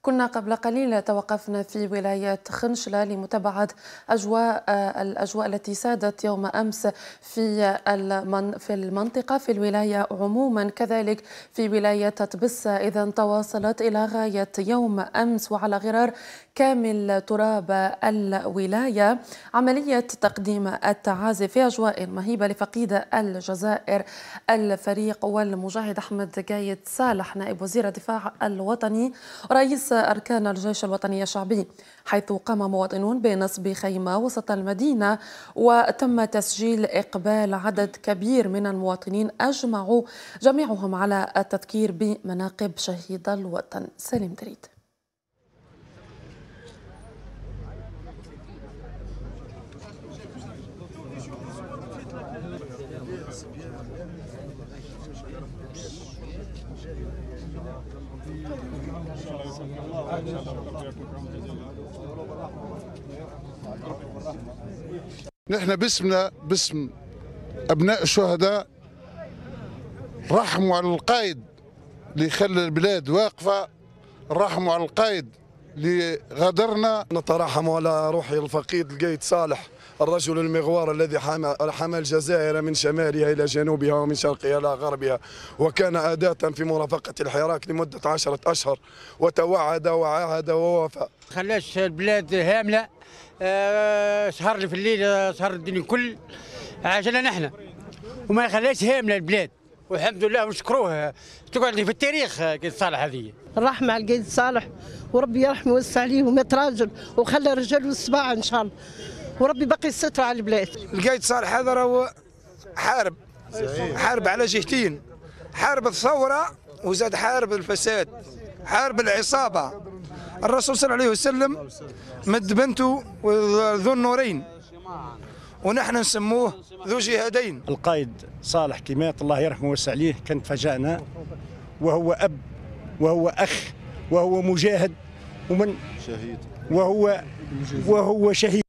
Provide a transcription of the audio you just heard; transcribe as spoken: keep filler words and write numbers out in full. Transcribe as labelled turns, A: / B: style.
A: كنا قبل قليل توقفنا في ولاية خنشلة لمتابعة أجواء الأجواء التي سادت يوم أمس في في المنطقة في الولاية عموما، كذلك في ولاية طبسة. إذن تواصلت إلى غاية يوم أمس وعلى غرار كامل تراب الولاية عملية تقديم التعازي في أجواء مهيبة لفقيد الجزائر الفريق والمجاهد أحمد قايد صالح، نائب وزير الدفاع الوطني رئيس أركان الجيش الوطني الشعبي، حيث قام مواطنون بنصب خيمة وسط المدينة وتم تسجيل إقبال عدد كبير من المواطنين أجمعوا جميعهم على التذكير بمناقب شهيد الوطن. سليم دريد.
B: نحن باسمنا باسم أبناء الشهداء رحموا على القائد اللي خلى البلاد واقفة، رحموا على القائد اللي غادرنا.
C: نترحم على روح الفقيد القايد صالح، الرجل المغوار الذي حمى حمى الجزائر من شمالها إلى جنوبها ومن شرقها إلى غربها، وكان أداة في مرافقة الحراك لمدة عشرة أشهر، وتوعد وعاهد ووفى.
D: خلاش البلاد هاملة، أه سهر لي في الليل، سهر الدنيا كل عجلنا نحن، وما يخليش هاملة البلاد، والحمد لله ونشكروه. تقعد لي في التاريخ قايد صالح هذه.
E: الرحمة على القايد صالح، وربي يرحمه ويوسع عليه ومات راجل وخلى رجال والسباع ان شاء الله، وربي باقي الستر على البلاد.
F: القايد صالح هذا راهو حارب حارب على جهتين، حارب الثورة وزاد حارب الفساد، حارب العصابة. الرسول صلى الله عليه وسلم مد بنته ذو النورين، ونحن نسموه ذو جهادين.
G: القائد صالح كي مات الله يرحمه ويوسع عليه كان تفاجأنا، وهو أب وهو أخ وهو مجاهد ومن شهيد وهو وهو شهيد.